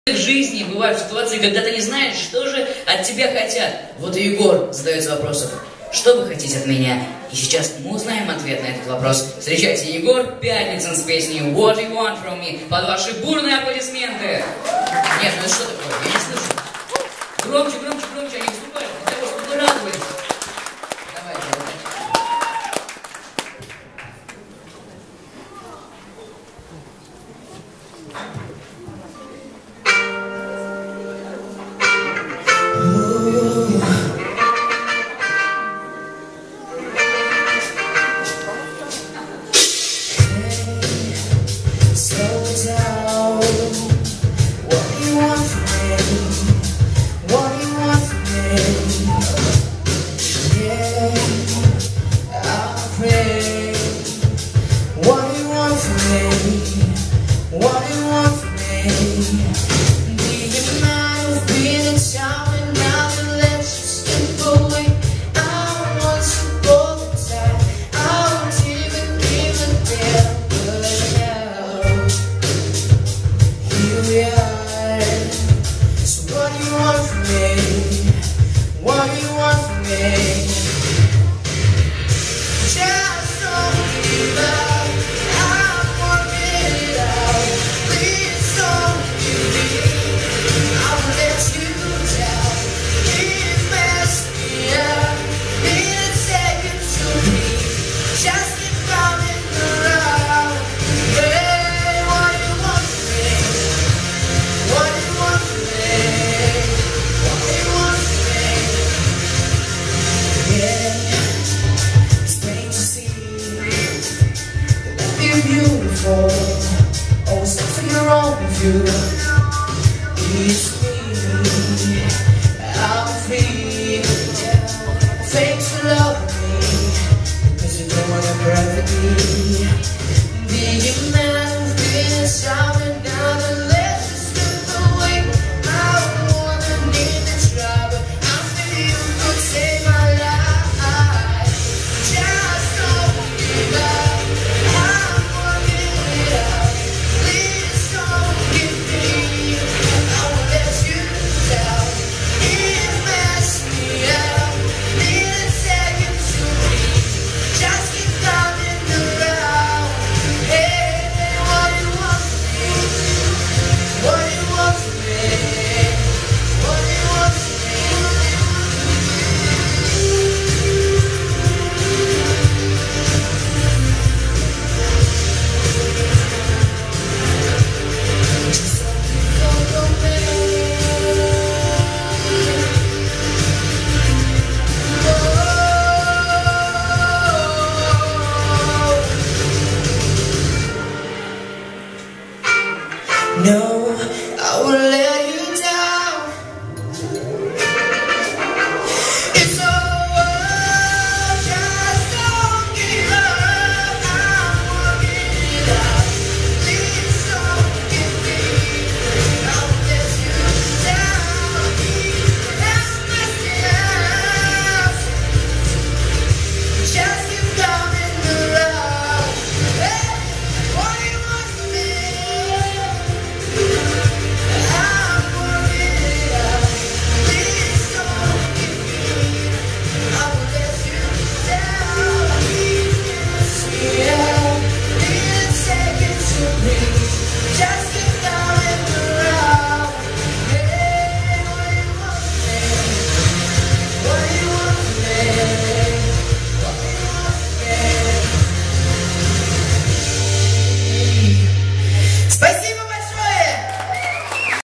В жизни бывают ситуации, когда ты не знаешь, что же от тебя хотят. Вот и Егор задается вопросом: что вы хотите от меня? И сейчас мы узнаем ответ на этот вопрос. Встречайте, Егор Пятницын с песней What You Want From Me под ваши бурные аплодисменты. Нет, ну что такое? Я не слышу. Громче, громче, громче, они выступают для того, чтобы вы радовались. Давайте, No, I will let